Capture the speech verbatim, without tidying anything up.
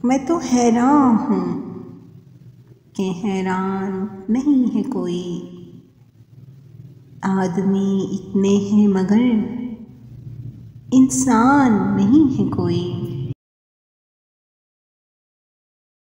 मैं तो हैरान हूँ कि हैरान नहीं है कोई। आदमी इतने हैं मगर इंसान नहीं है कोई।